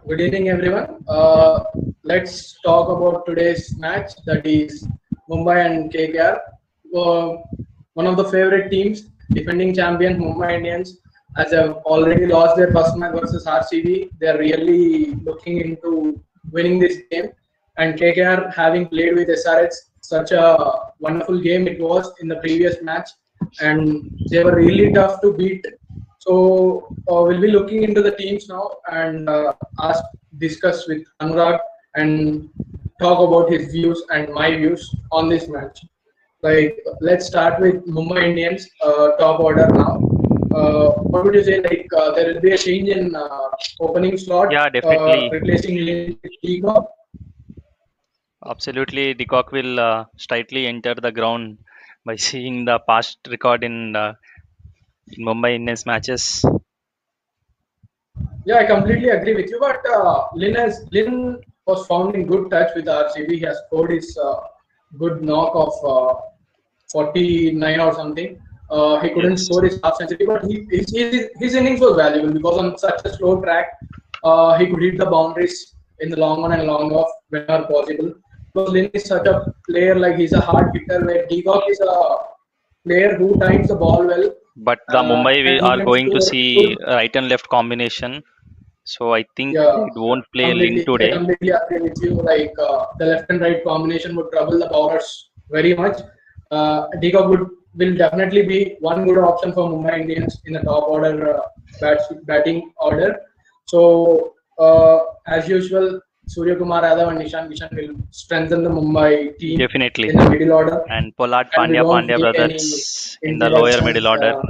Good evening, everyone. Let's talk about today's match, that is Mumbai and KKR. Uh, One of the favorite teams, defending champions Mumbai Indians, as have already lost their first match versus RCB. They are really looking into winning this game. And KKR, having played with SRH, such a wonderful game it was in the previous match, and they were really tough to beat. So we'll be looking into the teams now and discuss with Anurag and talk about his views and my views on this match. Like, let's start with Mumbai Indians top order now. What would you say? Like, there will be a change in opening slot, Yeah, definitely. replacing Lin with League. Absolutely. De Kock will straightly enter the ground by seeing the past record in Mumbai Indians matches. Yeah, I completely agree with you. But Lin was found in good touch with RCB. He has scored his good knock of 49 or something. He couldn't Yes, score his half century, but his innings was valuable because on such a slow track, he could hit the boundaries in the long on and long off whenever possible. Because Lin is such a player, like he's a hard hitter, where Deacock is a player who times the ball well, but the Mumbai we and he are can going to score see good. right and left combination. So I think Yeah, they won't play Lin completely. I today. completely agree with you. Like the left and right combination would trouble the bowlers very much. Deepak will definitely be one good option for Mumbai Indians in the top order batting order. So as usual, Surya Kumar Yadav and Nishan Kishan will strengthen the Mumbai team Definitely. in the middle order, And Pollard and we Pandya don't Pandya need any brothers in the lower middle introductions. order.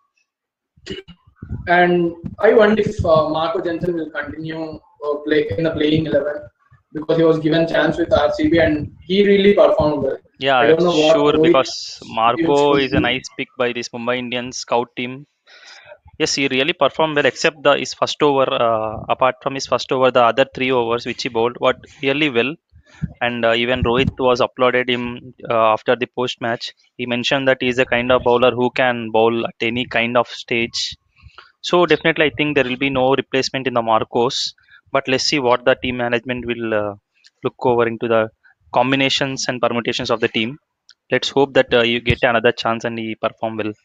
And I wonder if Marco Jensen will continue play in the playing 11 because he was given chance with RCB and he really performed well. I Yeah, don't know what sure, because Rohit's views Marco would is a be. nice pick by this Mumbai Indians scout team. Yes, he really performed well, except the his first over. Apart from his first over, the other three overs which he bowled, what really well. And even Rohit was applauded him after the post match. He mentioned that he is a kind of bowler who can bowl at any kind of stage. So definitely, I think there will be no replacement in the Marcos. But let's see what the team management will look over into the combinations and permutations of the team. Let's hope that you get another chance and he perform well.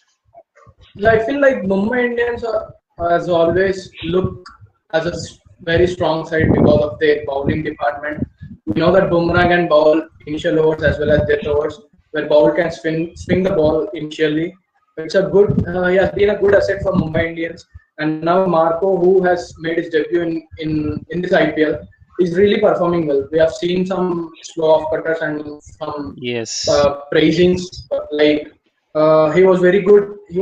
Yeah, I feel like Mumbai Indians as always look as a very strong side because of their bowling department. We know that Bumrah can bowl initial overs as well as death overs, where bowl can swing the ball initially. It's a good. He has been a good asset for Mumbai Indians, and now Marco, who has made his debut in this IPL, is really performing well. We have seen some slow off cutters and some Yes. praisings like he was very good.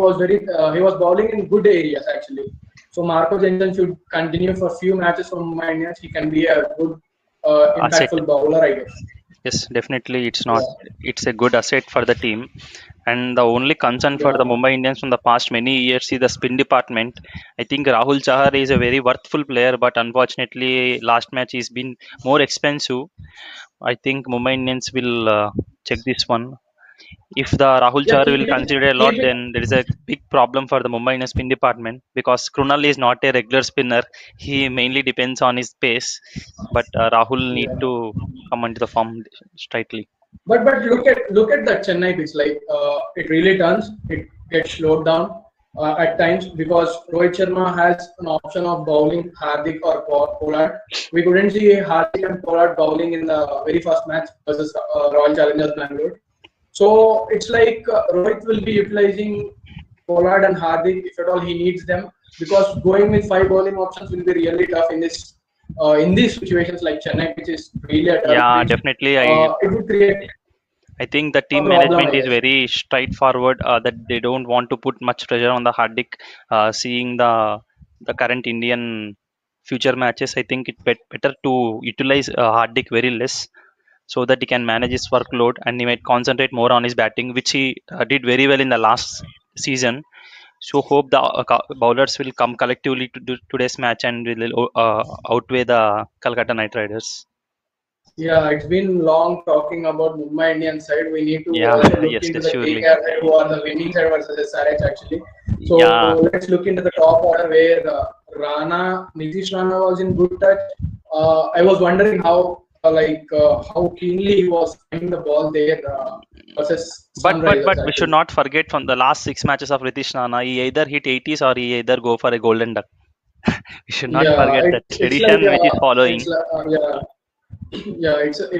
He was bowling in good areas actually. So Marco Jensen should continue for a few matches for Mumbai Indians. He can be a good, Asset. impactful bowler, I guess. Yes, definitely. It's not. Yeah, It's a good asset for the team. And the only concern for yeah. the Mumbai Indians from the past many years is the spin department. I think Rahul Chahar is a very worthful player, but unfortunately, last match he's been more expensive. I think Mumbai Indians will check this one. If the Rahul Yeah, Chahar will consider a lot, keep it. then there is a big problem for the Mumbai Indians spin department because Krunal is not a regular spinner. He mainly depends on his pace, but Rahul need Yeah. to come into the form straightly. But look at that Chennai pitch. Like it really turns. It gets slowed down at times because Rohit Sharma has an option of bowling Hardik or Pollard. We couldn't see Hardik and Pollard bowling in the very first match versus Royal Challengers Bangalore. So it's like Rohit will be utilizing Pollard and Hardik if at all he needs them, because going with five bowling options will be really tough in these situations like Chennai, which is really a dull Yeah, pitch. definitely. I It would create I think the a team problem, I management is guess. very straightforward that they don't want to put much pressure on the Hardik. Seeing the current Indian future matches, I think it better to utilize Hardik very less so that he can manage his workload and he might concentrate more on his batting, which he did very well in the last season. So hope the bowlers will come collectively to do today's match and will outweigh the Calcutta Knight Riders. Yeah, it's been long talking about Mumbai Indians side. We need to Yeah, also look yes, into that's the surely. KKR side, who are the winning side versus SRH actually. So Yeah, let's look into the top order where Nitish Rana was in good touch. I was wondering how keenly he was finding the ball there versus but Sunrisers we should actually. not forget from the last 6 matches of Ritish Rana, he either hit 80s or he either go for a golden duck. We should not Yeah, forget that it's like tradition which is following. yeah. Yeah,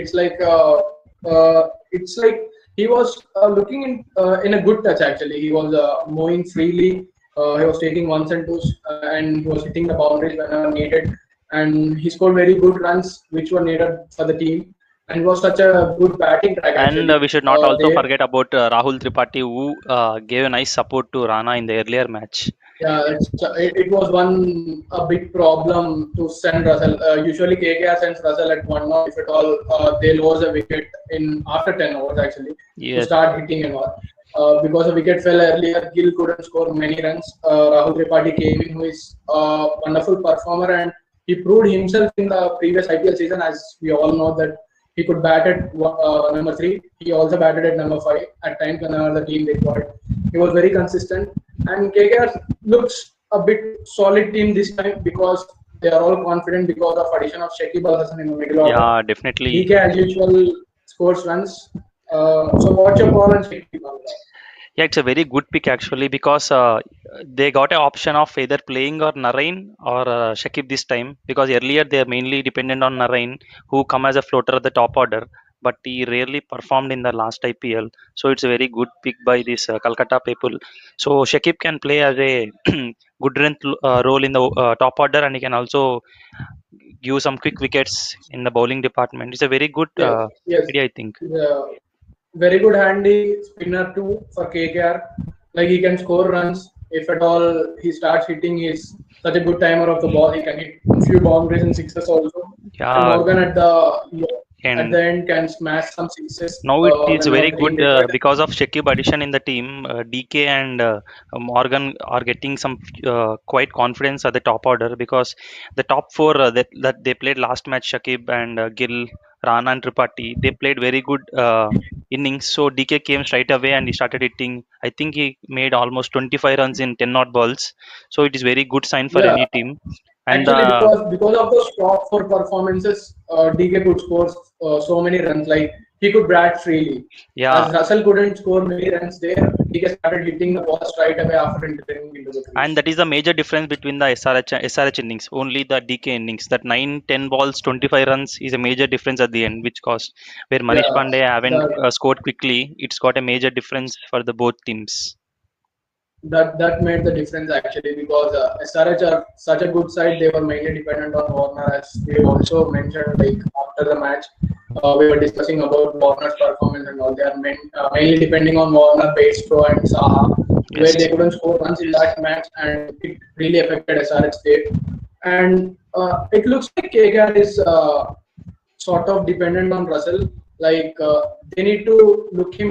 it's like he was looking in a good touch actually. He was moving freely. He was taking ones and twos, and he was hitting the boundaries whenever needed. And he scored very good runs, which were needed for the team. And it was such a good batting track And actually we should not also there. forget about Rahul Tripathi, who gave a nice support to Rana in the earlier match. Yeah, it was one a big problem to send Russell. Usually KKR sends Russell at 1 or if at all they lose a wicket in after 10 overs actually to Yes, start hitting and all. Because a wicket fell earlier, Gill couldn't score many runs. Rahul Tripathi came in, who is a wonderful performer, and he proved himself in the previous IPL season. As we all know that he could bat at number three. He also batted at number five at times whenever the team required. He was very consistent, and KKR looks a bit solid team this time because they are all confident because of addition of Shakib Al Hasan in the middle order. yeah, definitely. DK as usual scores runs. So what's your call on Shakib Al Hasan? Yeah, it's a very good pick actually because they got an option of either playing or Narain or Shakib this time because earlier they are mainly dependent on Narain who come as a floater at the top order, but he rarely performed in the last IPL. So it's a very good pick by this Calcutta people. So Shakib can play as a good role in the top order, and he can also give some quick wickets in the bowling department. It's a very good Yes, yes. idea, I think. Very good handy spinner too for KKR. Like he can score runs if at all he starts hitting. He's such a good timer of the ball. He can hit few boundaries and sixes also. And Yeah, Morgan at and the end can smash some sixes now it is whenever very the team good requires. because of Shekib addition in the team. DK and Morgan are getting some quite confidence at the top order because the top four that they played last match, Shakib and Gill, Rana and Tripathi, they played very good innings. So DK came straight away and he started hitting. I think he made almost 25 runs in 10 not balls. So it is very good sign for Yeah, any team. And actually, because of those top four performances, DK could score so many runs. Like he could bat freely. yeah, As Russell couldn't score many runs there, DK started hitting the ball straight away after entering into the and crease. that is the major difference between the SRH innings. Only the DK innings, that 9, 10 balls, 25 runs is a major difference at the end, which cost where Manish Yeah, Pandey haven't that scored quickly. It's got a major difference for the both teams. that made the difference actually because SRH are such a good side. They were mainly dependent on Warner, as we also mentioned. Like after the match, we were discussing about Warner's performance and all. They are mainly depending on Warner, Bairstow, and Saha, where Yes. they couldn't score runs in that match, and it really affected SRH there. And it looks like KKR is sort of dependent on Russell. Like they need to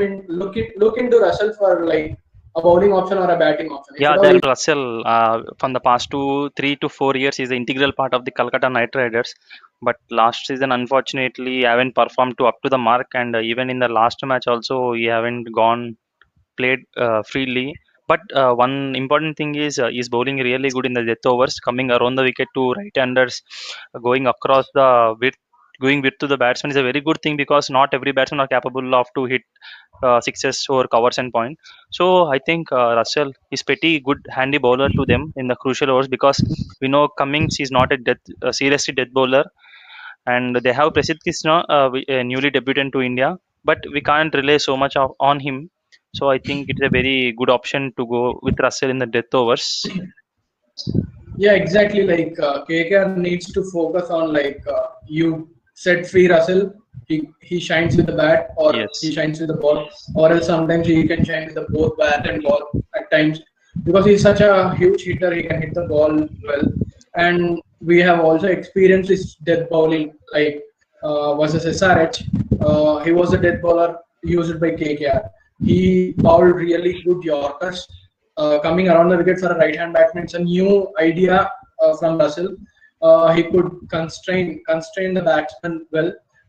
look into Russell for like a bowling option or a batting option. If Yeah, at all, then Russell, from the past 3 to 4 years, is an integral part of the Calcutta Knight Riders. But last season, unfortunately, haven't performed to up to the mark, and even in the last match, also he haven't gone played freely. But one important thing is bowling really good in the death overs, coming around the wicket to right-handers, going across the width, going width to the batsman is a very good thing because not every batsman are capable of to hit sixes or covers and point. So I think Russell is pretty good handy bowler to them in the crucial overs because we know Cummings is not a seriously death bowler, and they have Prasidh Krishna, newly debutant to India, but we can't rely so much on him. So I think it's a very good option to go with Russell in the death overs. yeah, exactly. Like KKR needs to focus on like you set free Russell. He shines with the bat or he Yes. shines with the ball, or else sometimes he can shine with the both bat and ball at times because he's such a huge hitter. He can hit the ball well, and we have also experienced his death bowling like versus SRH. He was a death bowler used by KKR. He bowled really good Yorkers coming around the wicket for a right-hand batsman. It's a new idea from Russell. He could constrain the batsman well,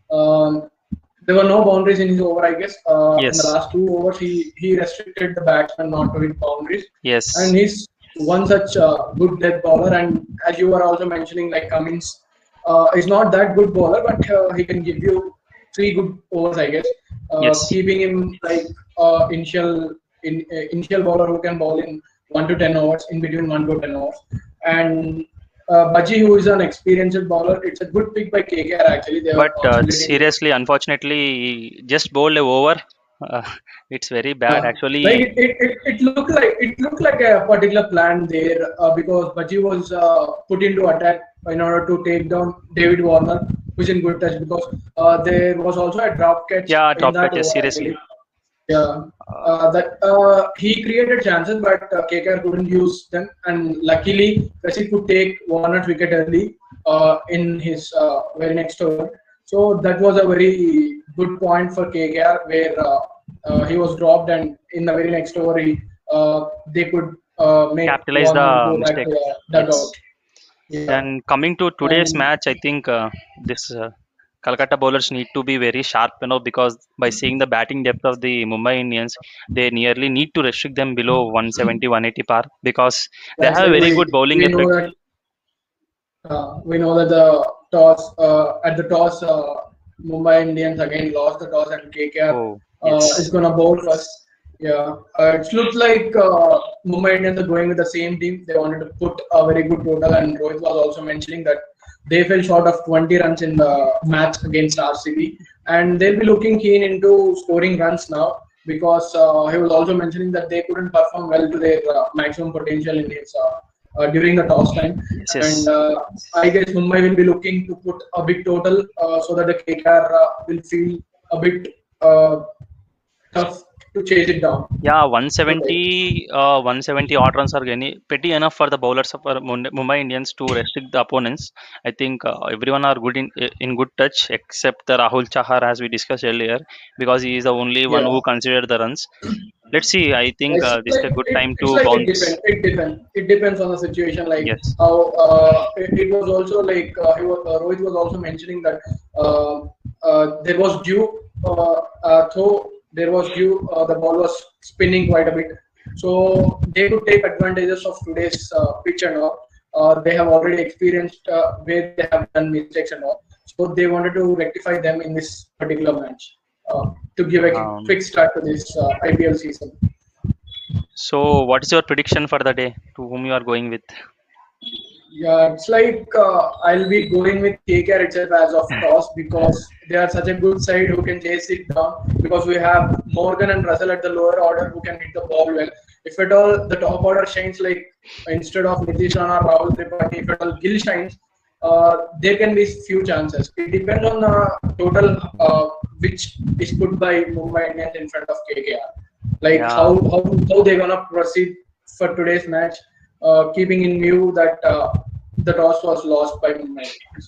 Um, there were no boundaries in his over, I guess. In the Yes. last 2 overs, he restricted the batsman not to hit boundaries, and Yes. he's one such good death bowler. And as you were also mentioning, like Cummins is not that good bowler, but he can give you 3 good overs, I guess. Yes. Keeping him like initial bowler who can bowl in 1 to 10 overs, in between 1 to 10 overs, and Baji, who is an experienced bowler, it's a good pick by KKR. Actually, they are But concentrating. seriously, unfortunately, he just bowled a over. Uh, it's very bad. Like Actually, it looked like a particular plan there because Baji was put into attack in order to take down David Warner, who's in good touch, because there was also a drop catch yeah, in drop that catches. over, I Seriously. believe. Yeah, Uh, that he created chances, but KKR couldn't use them. And luckily, Prasad could take Warner's wicket early in his very next over. So that was a very good point for KKR, where he was dropped, and in the very next over, they could make capitalize Warner the go back mistake. to the dugout. Yes. Yeah, And coming to today's and match, I think this Calcutta bowlers need to be very sharp, because by seeing the batting depth of the Mumbai Indians, they nearly need to restrict them below 170, 180 par because they that's have a like very good bowling we know ability. that the toss at the toss, Mumbai Indians again lost the toss, and KKR Oh, is yes. gonna bowl first. Yeah, it looks like Mumbai Indians are going with the same team. They wanted to put a very good total, and Rohit was also mentioning that they fell short of 20 runs in the match against RCB, and they'll be looking keen into scoring runs now because he was also mentioning that they couldn't perform well to their maximum potential in his during the toss time. Yes, And yes. I guess Mumbai will be looking to put a big total so that the KKR will feel a bit tough to chase it down Yeah, today. 170 odd runs are pretty enough for the bowlers of our Mumbai Indians to restrict the opponents. I think everyone are good in good touch except the Rahul Chahar as we discussed earlier because he is the only one Yeah. who considered the runs. Let's see. I think this is a good time It's to like it bounce. depends. It depends. It depends on the situation. Like Yes. how it was also like Rohit was also mentioning that there was due. Though there was due, the ball was spinning quite a bit. So they could take advantages of today's pitch and all. They have already experienced where they have done mistakes and all. So they wanted to rectify them in this particular match to give a Um, quick start to this IPL season. so, what is your prediction for the day? To whom you are going with? Yeah, it's like I'll be going with KKR itself as of toss because they are such a good side who can chase it down. Because we have Morgan and Russell at the lower order who can hit the ball well. If at all the top order shines, like instead of Nitish Rana, Rahul Tripathi, if at all Gill shines, there can be few chances. It depends on the total which is put by Mumbai Indians in front of KKR. Like Yeah. how they're gonna proceed for today's match, keeping in view that the toss was lost by Mumbai Indians.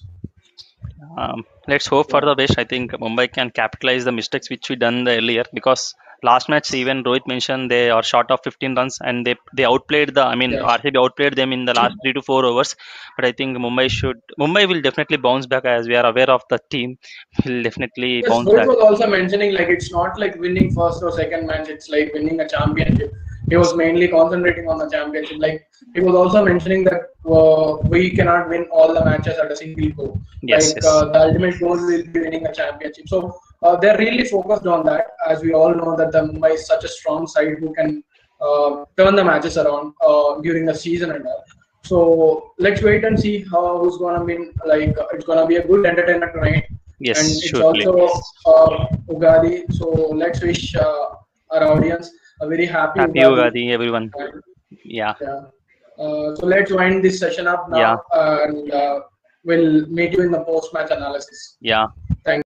Let's hope for Yeah. the best. I think Mumbai can capitalize the mistakes which we done the earlier because last match even Rohit mentioned they are short of 15 runs and they outplayed the. I mean Yes. RCB outplayed them in the last 3 to 4 overs. But I think Mumbai will definitely bounce back as we are aware of the team. Will definitely Yes, bounce Rohit back. was also mentioning like it's not like winning first or second match, it's like winning a championship. He was mainly concentrating on the championship. Like he was also mentioning that we cannot win all the matches at a single go. Yes, Like yes. the ultimate goal will be winning a championship. So they're really focused on that, as we all know that the Mumbai is such a strong side who can turn the matches around during the season and all. So let's wait and see how who's gonna win. Like it's gonna be a good entertainment tonight, Yes, and it's surely. also Ugadi. So let's wish our audience a very happy Happy Ugadi. Ugadi, everyone. And, Yeah, yeah. So let's wind this session up yeah, now, and we'll meet you in the post-match analysis. yeah. Thank